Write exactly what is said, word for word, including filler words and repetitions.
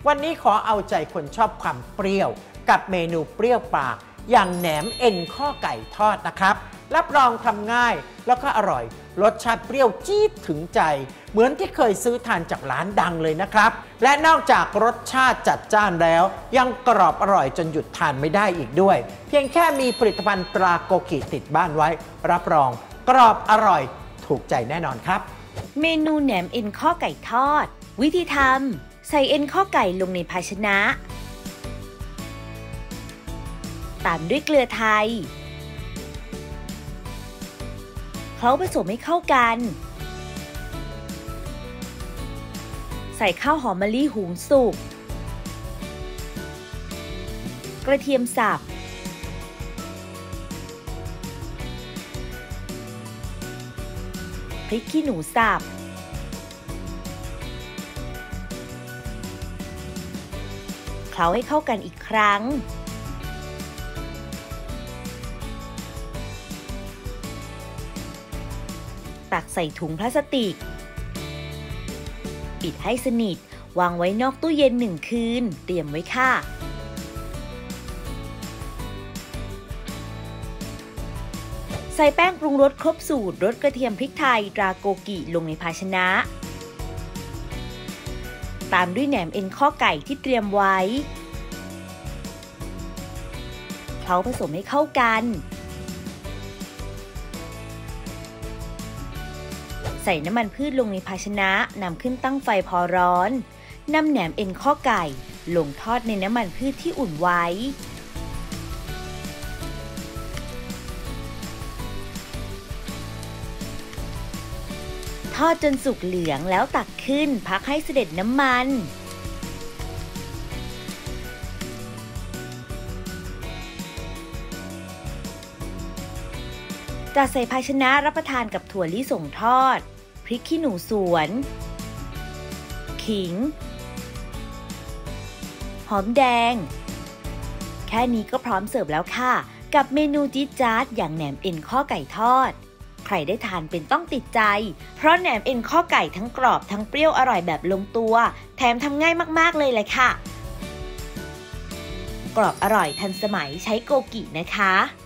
วันนี้ขอเอาใจคนชอบความเปรี้ยวกับเมนูเปรี้ยวปากอย่างแหนมเอ็นข้อไก่ทอดนะครับรับรองทำง่ายแล้วก็อร่อยรสชาติเปรี้ยวจี๊ดถึงใจเหมือนที่เคยซื้อทานจากร้านดังเลยนะครับและนอกจากรสชาติจัดจ้านแล้วยังกรอบอร่อยจนหยุดทานไม่ได้อีกด้วยเพียงแค่มีผลิตภัณฑ์ตราโกกิติดบ้านไว้รับรองกรอบอร่อยถูกใจแน่นอนครับเมนูแหนมเอ็นข้อไก่ทอดวิธีทำใส่เอ็นข้อไก่ลงในภาชนะตามด้วยเกลือไทยเคล้าผสมให้เข้ากันใส่ข้าวหอมมะลิหุงสุกกระเทียมสับพริกขี้หนูสับเคล้าให้เข้ากันอีกครั้งตักใส่ถุงพลาสติกปิดให้สนิทวางไว้นอกตู้เย็นหนึ่งคืนเตรียมไว้ค่ะใส่แป้งปรุงรสครบสูตรรสกระเทียมพริกไทยตราโกกิลงในภาชนะตามด้วยแหนมเอ็นข้อไก่ที่เตรียมไว้เคล้าผสมให้เข้ากันใส่น้ำมันพืชลงในภาชนะนำขึ้นตั้งไฟพอร้อนนำแหนมเอ็นข้อไก่ลงทอดในน้ำมันพืชที่อุ่นไว้ทอดจนสุกเหลืองแล้วตักขึ้นพักให้เสด็จน้ำมันจัดใส่ภาชนะรับประทานกับถั่วลิสงทอดพริกขี้หนูสวนขิงหอมแดงแค่นี้ก็พร้อมเสิร์ฟแล้วค่ะกับเมนูจี๊ดจ๊าดอย่างแหนมเอ็นข้อไก่ทอดใครได้ทานเป็นต้องติดใจเพราะแหนมเอ็นข้อไก่ทั้งกรอบทั้งเปรี้ยวอร่อยแบบลงตัวแถมทำง่ายมากๆเลยแหละค่ะกรอบอร่อยทันสมัยใช้โกกินะคะ